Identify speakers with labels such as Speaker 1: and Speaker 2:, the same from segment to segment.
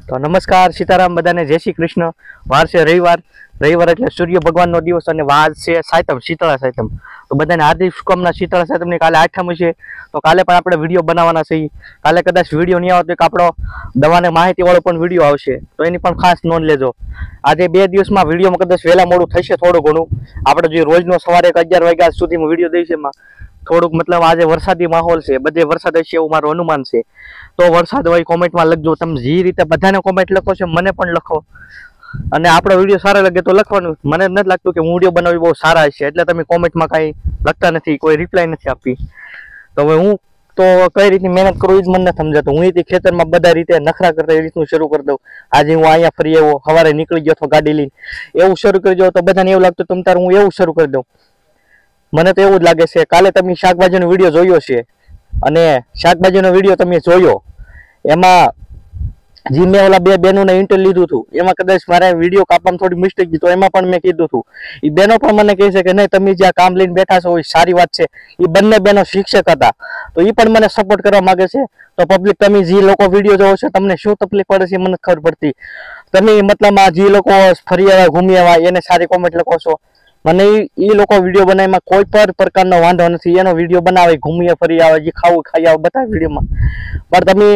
Speaker 1: तो नमस्कार सीताराम बधाने जय श्री कृष्ण। वार से रविवार એટલે સૂર્ય ભગવાનનો દિવસ અને વાર છે સાતમ શીતળા સાતમ। તો બધાને હાર્દિક શુભકામના। શીતળા સાતમની કાલે આઠમ છે તો કાલે પણ આપણે વિડીયો બનાવવાના છે। કાલે કદાચ વિડીયો નહીં આવે તો એક આપણો દવાને માહિતી વાળો પણ વિડીયો આવશે તો એની પણ ખાસ નોંધ લેજો। આજે બે દિવસમાં વિડીયોમાં કદાચ વહેલા મોડું થશે થોડું ઘણું। આપણે જે રોજનો સવારે 11 વાગ્યા સુધીમાં વિડીયો દઈશું એમાં થોડુંક મતલબ આજે વરસાદી માહોલ છે, બધે વરસાદ હશે એવું મારું અનુમાન છે। તો વરસાદ હોય કોમેન્ટમાં લખજો। તમે જે રીતે બધાને કોમેન્ટ લખો છો મને પણ લખો અને આપણો વિડીયો સારો લાગે તો લખવાનું। મને નથી લાગતું કે હું વિડીયો બનાવી બહુ સારા હશે એટલે તમે કોમેન્ટમાં કાંઈ લખતા નથી, કોઈ રિપ્લાય નથી આપી। તો હવે હું તો કઈ રીતની મહેનત કરું એ જ મને નથી સમજાતું। હું અહીંથી ખેતરમાં બધા રીતે નખરા કરતા એ રીતનું શરૂ કરી દઉં। આજે હું અહીંયા ફરી આવ્યો, સવારે નીકળી ગયો તો ગાડી લઈને એવું શરૂ કરી દો તો બધાને એવું લાગતું તમ તારે હું એવું શરૂ કરી દઉં। મને તો એવું જ લાગે છે। કાલે તમે શાકભાજીનો વિડીયો જોયો છે અને શાકભાજીનો વિડીયો તમે જોયો એમાં જે મેં ઓલા બે બહેનોને ઇન્ટરવ્યુ લીધું હતું એમાં કદાચ મારે વિડીયો કાપવામાં થોડી મિસ્ટેક હતી તો એમાં પણ મેં કીધું હતું એ બહેનો પણ મને કહે છે કે નહીં તમે જે કામ લઈને બેઠા છો એ સારી વાત છે। એ બંને બહેનો શિક્ષક હતા તો એ પણ મને સપોર્ટ કરવા માંગે છે। તો પબ્લિક તમે જે લોકો વિડીયો જોવો છો તમને શું તકલીફ પડે છે મને ખબર પડતી। તમે મતલબ આ જે લોકો ફરી આવ્યા ઘૂમી આવ્યા એને સારી કોમેન્ટ લખો છો। મને એ લોકો વિડીયો બનાવવામાં કોઈ પણ પ્રકારનો વાંધો નથી। એનો વિડીયો બનાવે ઘૂમીએ ફરી આવે જે ખાવું ખાઈ આવે બતાવે વિડીયોમાં પણ તમે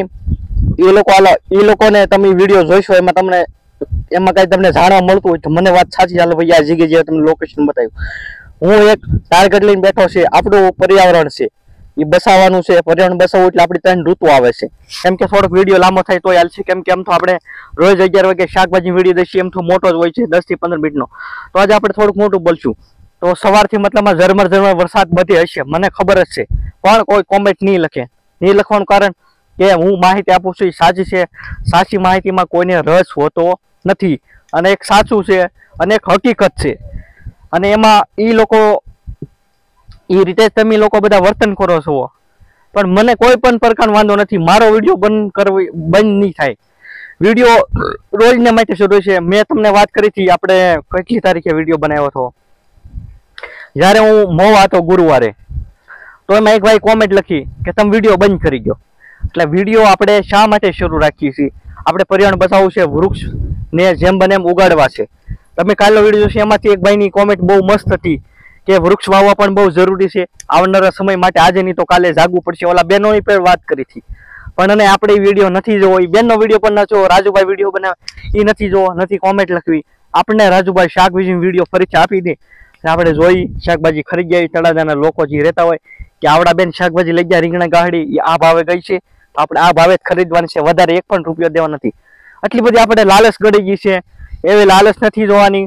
Speaker 1: એ લોકોને તમે વિડીયો જોઈશો એમાં તમને એમાં કઈ તમને જાણવા મળતું હોય તો મને વાત સાચી ચાલો ભાઈ આ જગ્યાએ જે તમને લોકેશન બતાવ્યું। હું એક ટાર્ગેટ લઈને બેઠો છે, આપણું પર્યાવરણ છે એ બસાવવાનું છે। પર્યાવરણ બસાવવું એટલે આપણી 3 ઋતુ આવે છે। કેમ કે થોડોક વિડીયો લાંબો થાય તો હાલશે કેમ કે એમ તો આપણે રોજ 11 વાગે શાકભાજી વિડીયો દઈશું એમ તો મોટો જ હોય છે 10 થી 15 મિનિટનો। તો આજે આપણે થોડુંક મોટું બોલશું। તો સવારથી મતલબમાં ઝરમર વરસાદ બધે હશે મને ખબર જ છે પણ કોઈ કોમેન્ટ નહીં લખે। નહીં લખવાનું કારણ કે હું માહિતી આપું છું એ સાચી છે। સાચી માહિતીમાં કોઈને રસ હોતો નથી અને એક સાચું છે અને એક હકીકત છે અને એમાં એ લોકો એ રીતે તમે લોકો બધા વર્તન કરો છો પણ મને કોઈ પણ પ્રકારનો વાંધો નથી। મારો વિડીયો બંધ નહીં થાય। વિડીયો રોજને માટે શરૂ છે। મેં તમને વાત કરી હતી આપણે કેટલી તારીખે વિડીયો બનાવ્યો હતો જ્યારે હું મોવા હતો ગુરુવારે તો એમાં એક ભાઈ કોમેન્ટ લખી કે તમે વિડીયો બંધ કરી ગયો। એટલે વિડીયો આપણે શા માટે શરૂ રાખીએ છીએ? આપણે પર્યાવરણ બચાવવું છે, વૃક્ષ ને જેમ બને એમ ઉગાડવા છે। તમે કાલનો વિડીયો જોશો એમાંથી એક ભાઈની કોમેન્ટ બહુ મસ્ત હતી કે વૃક્ષ વાવવા પણ બહુ જરૂરી છે આવનારા સમય માટે। આજે નહીં તો કાલે જાગવું પડશે। ઓલા બેનોની પણ વાત કરી હતી પણ અને આપણે વિડીયો નથી જોવો, એ બેનનો વિડીયો પણ ન જોવો, રાજુભાઈ વિડીયો બનાવે એ નથી જોવો, નથી કોમેન્ટ લખવી। આપણે રાજુભાઈ શાકભાજી વિડીયો ફરીથી આપી દે આપણે જોઈ શાકભાજી ખરીદી આવી તળાજાના લોકો જે રહેતા હોય કે આવડા બેન શાકભાજી લઈ ગયા રીંગણા ગાહડી એ આ ભાવે ગઈ છે તો આપણે આ ભાવે જ ખરીદવાની છે, વધારે એક પણ રૂપિયો દેવા નથી। આટલી બધી આપણે લાલચ ગળી ગઈ છે, એવી લાલચ નથી જોવાની।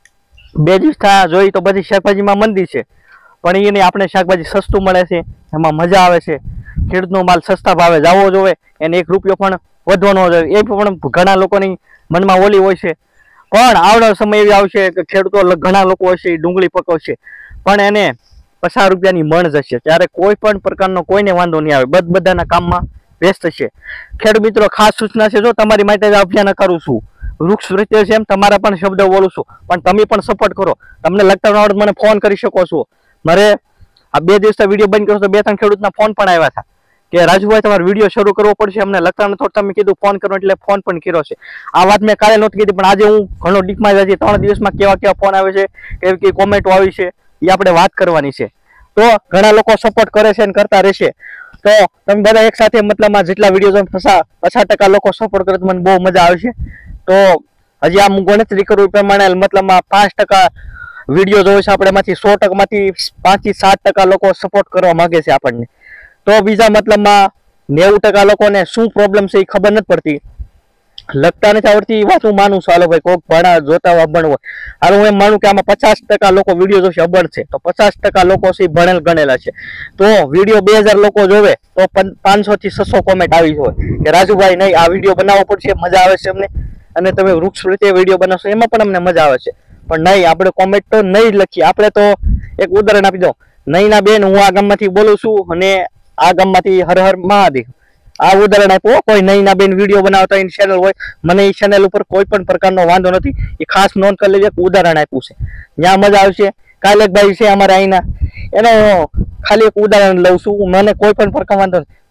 Speaker 1: 2 દિવસ થયા જોઈ તો બધી શાકભાજીમાં મંદી છે પણ એને આપણે શાકભાજી સસ્તું મળે છે એમાં મજા આવે છે। ખેડૂતનો માલ સસ્તા ભાવે જવો જોઈએ એને 1 રૂપિયો પણ વધવાનો જોઈએ। એ પણ ઘણા લોકોની મનમાં ઓલી હોય છે પણ આવડો સમય એવી આવશે કે ખેડૂતો ઘણા લોકો હશે ડુંગળી પકવશે પણ એને 50 રૂપિયાની મણ જશે ત્યારે કોઈ પણ પ્રકારનો કોઈને વાંધો નહીં આવે। બધાના કામમાં વ્યસ્ત છે। ખેડૂત મિત્રો ખાસ સૂચના છે જો તમારી માટે અભિયાન કરું છું વૃક્ષ પ્રત્યે છે એમ તમારા પણ શબ્દ બોલું છું પણ તમે પણ સપોર્ટ કરો। તમને લગતા આવડે મને ફોન કરી શકો છો। મારે આ 2 દિવસથી વિડીયો બંધ કર્યો તો 2-3 ખેડૂતના ફોન પણ આવ્યા હતા કે રાજુભાઈ તમારે વિડીયો શરૂ કરવો પડશે, અમને લગતા નથી તમે કીધું ફોન કરો એટલે ફોન પણ કર્યો છે। આ વાત મેં કાલે નહોતી કીધી પણ આજે હું ઘણો ડીપમાં જ 3 દિવસમાં કેવા ફોન આવે છે કેવી કોમેન્ટો આવી છે એ આપણે વાત કરવાની છે। તો ઘણા લોકો સપોર્ટ કરે છે અને કરતા રહેશે। તો તમે બધા એક સાથે મતલબમાં જેટલા વિડીયો 50% લોકો સપોર્ટ કરે તો મને બહુ મજા આવશે। તો હજી આ ગણતરી કરું એ પ્રમાણે મતલબમાં 5% વિડીયો જોવે છે આપણે એમાંથી 100% માંથી 5 થી 7% લોકો સપોર્ટ કરવા માંગે છે આપણને। તો બીજા મતલબમાં 90% લોકોને શું પ્રોબ્લેમ છે એ ખબર નથી પડતી, લગતા નથી આવડતી એ વાત હું માનું છું। હાલો ભાઈ કોઈક ભણા જોતા અભણ હોય હાલ હું એમ માનું કે આમાં 50% લોકો વિડીયો જોશે અભણ છે તો 50% લોકો છે ભણેલ ગણેલા છે। તો વિડીયો 2000 લોકો જોવે તો 500 થી 600 કોમેન્ટ આવી હોય કે રાજુભાઈ નહીં આ વિડીયો બનાવવો પડશે, મજા આવે છે અમને અને તમે વૃક્ષ પ્રત્યે વિડીયો બનાવશો એમાં પણ અમને મજા આવે છે પણ નહીં આપણે કોમેન્ટ તો નહીં લખીએ। આપણે તો એક ઉદાહરણ આપી દો, નહીંના બેન હું આ ગામમાંથી બોલું છું અને આ ગામમાંથી હર હર મહાદેવ આ ઉદાહરણ આપ્યું। કોઈ નહીંના બેન વિડીયો બનાવતા એની ચેનલ હોય મને એ ચેનલ ઉપર કોઈ પણ પ્રકારનો વાંધો નથી, એ ખાસ નોંધ કરી લેજો ઉદાહરણ આપ્યું છે ત્યાં મજા આવશે। કાલે એક ભાઈ છે અમારે અહીંના એનો ખાલી એક ઉદાહરણ લઉં છું, મને કોઈ પણ પ્રકાર વાંધો નથી।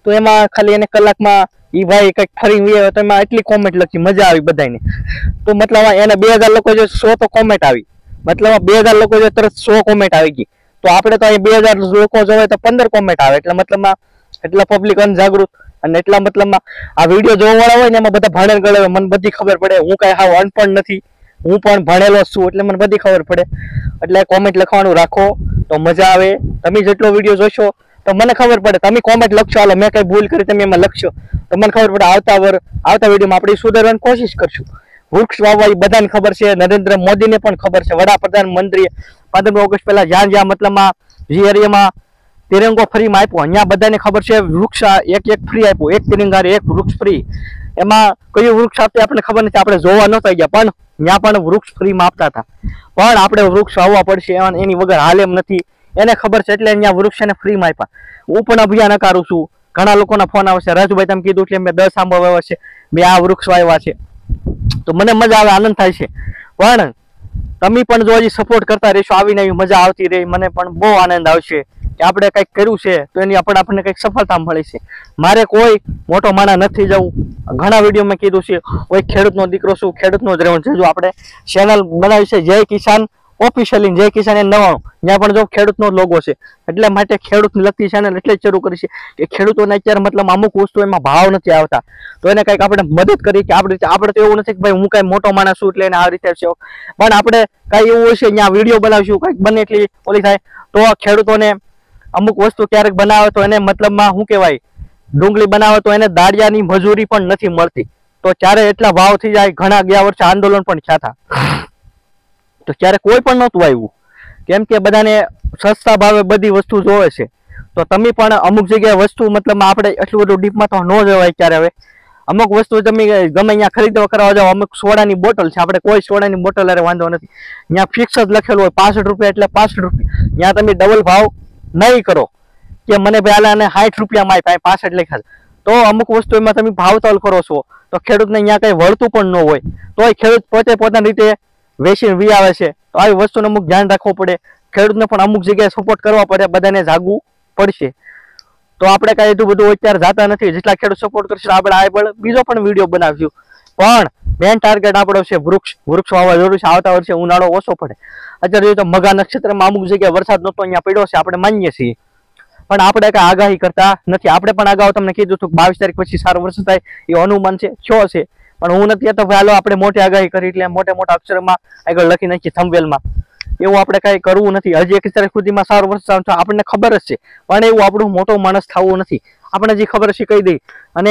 Speaker 1: તો એમાં ખાલી એને કલાકમાં ઈ ભાઈ કંઈક ફરી આવ્યો તો એમાં એટલી કોમેન્ટ લખી, મજા આવી બધાને. તો મતલબ એને 2000 લોકો જો 100 તો કોમેન્ટ આવી, મતલબ 2000 લોકો જો તરત 100 કોમેન્ટ આવી ગઈ. તો આપણે તો અહીં 2000 લોકો જોવે તો 15 કોમેન્ટ આવે, એટલે મતલબમાં એટલા પબ્લિક અનજાગૃત અને એટલા મતલબમાં આ વિડીયો જોવા વાળા હોય ને એમાં બધા ભણેલ ગળે, મને બધી ખબર પડે. હું કઈ હાવ અનપણ નથી, હું પણ ભણેલો છું, એટલે મને બધી ખબર પડે. એટલે કોમેન્ટ લખવાનું રાખો તો મજા આવે. તમે જેટલો વિડીયો જોશો તો મને ખબર પડે, તમે કોમેન્ટ લખશો, હાલો મેં કઈ ભૂલ કરી તમે એમાં લખશો તો મને ખબર પડે. આવતા વિડીયોમાં આપણે સુધારવાની કોશિશ કરશું. વૃક્ષ વાવવા એ બધાને ખબર છે, નરેન્દ્ર મોદીને પણ ખબર છે, વડાપ્રધાન મંત્રીએ 15 ઓગસ્ટ પહેલા જ્યાં મતલબમાં જે એરિયામાં તિરંગો ફ્રીમાં આપ્યો અહીંયા બધાને ખબર છે. વૃક્ષ એક ફ્રી આપ્યું, એક તિરંગા એક વૃક્ષ ફ્રી. એમાં કયું વૃક્ષ આપते આપણને ખબર નથી, આપણે જોવા નહોતા ગયા, પણ ત્યાં પણ વૃક્ષ ફ્રીમાં આપતા હતા. પણ આપણે વૃક્ષ વાવવા પડશે, એની વગર હાલ એમ નથી, એને ખબર છે, એટલે અહીંયા વૃક્ષ એને ફ્રીમાં આપ્યા. હું પણ અભિયાન કરું છું, ઘણા લોકોના ફોન આવશે, રાજુભાઈ તમે કીધું એટલે મેં 10 આંબા વાવ્યા છે, મેં આ વૃક્ષ વાવ્યા છે, તો મને મજા આવે, આનંદ થાય છે. પણ તમે પણ જો હજી સપોર્ટ કરતા રહેશો, આવીને આવી મજા આવતી રહી, મને પણ બહુ આનંદ આવશે કે આપણે કંઈક કર્યું છે તો એની આપણને કંઈક સફળતા મળી છે. મારે કોઈ મોટો માણા નથી જવું. ઘણા વિડીયો મેં કીધું છે, કોઈ ખેડૂતનો દીકરો છું, ખેડૂતનો જ રહેવું છે. જો આપણે ચેનલ બનાવી છે જય કિસાન ઓફિશિયલી, જય કિસાન એ 99, ત્યાં પણ જો ખેડૂતનો લોગો છે, એટલે માટે ખેડૂતને લગતી ચેનલ એટલે જ શરૂ કરી છે કે ખેડૂતોને અત્યારે મતલબ અમુક વસ્તુ એમાં ભાવ નથી આવતા, તો એને કંઈક આપણે મદદ કરી કે આપણે તો એવું નથી કે ભાઈ હું કાંઈ મોટો માણસ છું એટલે એને આ રીતે છે, પણ આપણે કાંઈ એવું હશે ત્યાં વિડીયો બનાવશું, કંઈક બને એટલી ઓલી થાય તો ખેડૂતોને અમુક વસ્તુ ક્યારેક બનાવે તો એને મતલબમાં શું કહેવાય, ડુંગળી બનાવે તો એને દાળિયાની મજૂરી પણ નથી મળતી, તો ત્યારે એટલા ભાવ થઈ જાય. ઘણા ગયા વર્ષે આંદોલન પણ થયા હતા, તો ત્યારે કોઈ પણ નહોતું આવ્યું, કેમ કે બધાને સસ્તા ભાવે બધી વસ્તુ જોવે છે. તો તમે પણ અમુક જગ્યાએ વસ્તુ મતલબ આપણે એટલું બધું ડીપમાં તો ન જવાય ક્યારે. હવે અમુક વસ્તુ તમે ગમે ત્યાં ખરીદવા કરવા જાઓ, અમુક સોડાની બોટલ છે, આપણે કોઈ સોડાની બોટલ અરે વાંધો નથી, ત્યાં ફિક્સ જ લખેલું હોય 65 રૂપિયા એટલે 65 રૂપિયા, ત્યાં તમે ડબલ ભાવ નહીં કરો કે મને ભાઈ આને 60 રૂપિયામાં 65 લખ્યા, તો અમુક વસ્તુ એમાં તમે ભાવતાલ કરો છો તો ખેડૂતને અહીંયા કંઈ વળતું પણ ન હોય, તોય ખેડૂત પોતે પોતાની રીતે વેચીને વી આવે છે. તો આવી વસ્તુને અમુક ધ્યાન રાખવું પડે, ખેડૂતને પણ અમુક જગ્યાએ સપોર્ટ કરવા પડે, બધાને જાગવું પડશે. તો આપણે કાંઈ એટલું બધું અત્યારે જાતા નથી, જેટલા ખેડૂત સપોર્ટ કરશે આપણે આગળ બીજો પણ વિડીયો બનાવ્યું, પણ મેન ટાર્ગેટ આપણો છે વૃક્ષ વાવવા જરૂર છે. આવતા વર્ષે ઉનાળો ઓછો પડે, અત્યારે જોઈએ તો મઘા નક્ષત્રમાં અમુક જગ્યાએ વરસાદ નહોતો અહીંયા પડ્યો છે, આપણે માનીએ છીએ, પણ આપણે કાંઈ આગાહી કરતા નથી. આપણે પણ અગાઉ તમને કીધું હતું 22 તારીખ પછી સારો વરસાદ થાય એ અનુમાન છે, થયો છે, પણ હું નથી કહેતો ભાઈ હાલો આપણે મોટી આગાહી કરી એટલે મોટા અક્ષરમાં આગળ લખી નાખી થંબવેલમાં, એવું આપણે કાંઈ કરવું નથી. હજી 21 તારીખ સુધીમાં સારો વરસાદ આપણને ખબર જ છે, પણ એવું આપણું મોટો માણસ થવું નથી, આપણે જે ખબર છે કહી દઈ. અને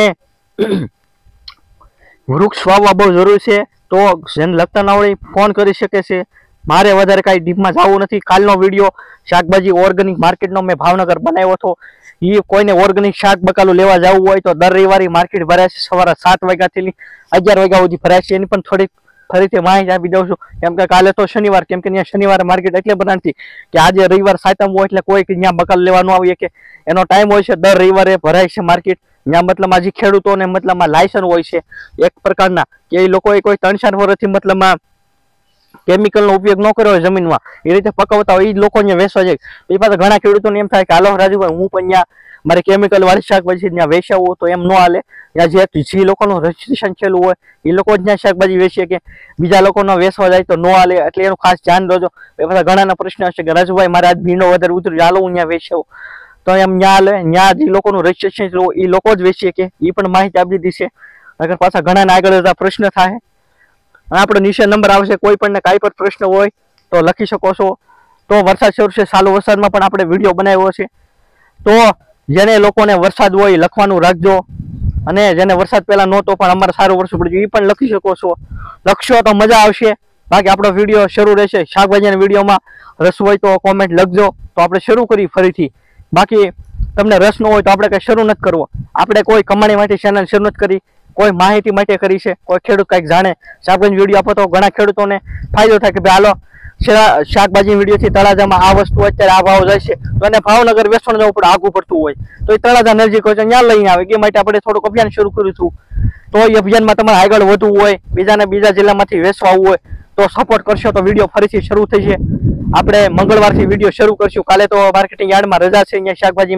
Speaker 1: વૃક્ષ વાવવા બહુ જરૂરી છે, તો જેને લગતા ના હોય ફોન કરી શકે છે. મારે વધારે કાંઈ ડીપમાં જવું નથી. કાલનો વિડીયો શાકભાજી ઓર્ગેનિક માર્કેટનો મેં ભાવનગર બનાવ્યો હતો, એ કોઈને ઓર્ગેનિક શાક બકાલું લેવા જવું હોય તો દર રવિવારે માર્કેટ ભરાય છે, સવારે 7 વાગ્યાથી 11 વાગ્યા સુધી ભરાય છે. એની પણ થોડીક ફરીથી માહિતી આપી દઉં છું, કેમ કે કાલે તો શનિવાર, કેમ કે ત્યાં શનિવારે માર્કેટ એટલે બનાવતી કે આજે રવિવાર સાતમ હોય એટલે કોઈ ત્યાં બકાલ લેવાનું આવીએ કે એનો ટાઈમ હોય છે, દર રવિવારે ભરાય છે માર્કેટ. ત્યાં મતલબમાં જે ખેડૂતોને મતલબમાં લાયસન્સ હોય છે એક પ્રકારના, કે એ લોકોએ કોઈ 3-4 વર્ષથી મતલબમાં કેમિકલનો ઉપયોગ ન કર્યો હોય જમીનમાં, એ રીતે પકવતા હોય, એ લોકો અહીંયા વેચવા જાય. એ પાછા ઘણા ખેડૂતોને એમ થાય કે હાલો રાજુભાઈ હું પણ ત્યાં મારે કેમિકલ વાળી શાકભાજી ત્યાં વેચાવું, તો એમ ન હાલે. ત્યાં જે લોકોનું રજીસ્ટ્રેશન થયેલું હોય એ લોકો જ ત્યાં શાકભાજી વેચીએ, કે બીજા લોકોનો વેચવા જાય તો ન હાલે, એટલે એનું ખાસ ધ્યાન દોજો. એ પાછા ઘણાના પ્રશ્ન હશે કે રાજુભાઈ મારે આજ ભીંડો વધારે ઉતર્યો, હાલો હું ત્યાં વેચાવું, તો એમ ત્યાં હાલે. ત્યાં જે લોકોનું રજીસ્ટ્રેશન એ લોકો જ વેચીએ કે એ પણ માહિતી આપી દીધી છે, અગર પાછા ઘણાને આગળ જતા પ્રશ્ન થાય. આપણો નીચે નંબર આવશે, કોઈ પણ કાંઈ પણ પ્રશ્ન હોય તો લખી શકો છો. તો વરસાદ શરૂ છે, ચાલુ વરસાદમાં પણ આપણે વિડીયો બનાવ્યો છે, તો જેને લોકોને વરસાદ હોય લખવાનું રાખજો, અને જેને વરસાદ પહેલા નહોતો પણ અમારે સારું વરસાદ પડ્યું એ પણ લખી શકો છો. લખશો તો મજા આવશે. બાકી આપણો વિડીયો શરૂ રહેશે. શાકભાજીના વિડીયોમાં રસ હોય તો કોમેન્ટ લખજો, તો આપણે શરૂ કરી ફરીથી. બાકી તમને રસ ન હોય તો આપણે કંઈ શરૂ નથી કરવો. આપણે કોઈ કમાણી માટે ચેનલ શરૂ નથી કરી, કોઈ માહિતી માટે કરી છે. કોઈ ખેડૂત કંઈક જાણે, શાકભાજી વિડીયો આપો તો ઘણા ખેડૂતોને ફાયદો થાય કે ભાઈ હાલો શાકભાજી વિડીયોથી તળાજામાં આ વસ્તુ અત્યારે આ ભાવ જાય છે, તો એને ભાવનગર વેચવાનું જવું પડે, આગું પડતું હોય, તો એ તળાજા નજીક હોય તો ત્યાં લઈને આવે. એ માટે આપણે થોડુંક અભિયાન શરૂ કર્યું હતું. તો એ અભિયાનમાં તમારે આગળ વધવું હોય, બીજા જિલ્લામાંથી વેચવા આવવું હોય તો સપોર્ટ કરશો તો વિડીયો ફરીથી શરૂ થઈ છે. આપણે મંગળવારથી વિડીયો શરૂ કરશું. કાલે તો માર્કેટિંગ યાર્ડમાં રજા છે અહીંયા શાકભાજીમાં,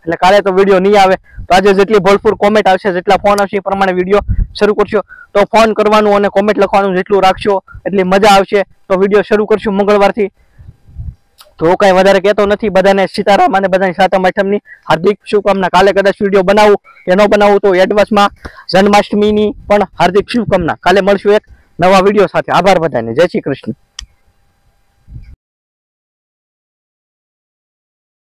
Speaker 1: એટલે કાલે તો વિડીયો નહીં આવે. તો આજે જેટલી ભરપૂર કોમેન્ટ આવશે, જેટલા ફોન આવશે એ પ્રમાણે વિડીયો શરૂ કરશો. તો ફોન કરવાનું અને કોમેન્ટ લખવાનું જેટલું રાખશો એટલી મજા આવશે. તો વિડીયો શરૂ કરશું મંગળવારથી. તો કઈ વધારે કહેતો નથી. બધાને સીતારામ અને બધાની સાતમ આઠમની હાર્દિક શુભકામના. કાલે કદાચ વિડીયો બનાવું કે ન બનાવું તો એડવાન્સમાં જન્માષ્ટમીની પણ હાર્દિક શુભકામના. કાલે મળશું એક નવા વિડીયો સાથે. આભાર બધાને. જય શ્રી કૃષ્ણ.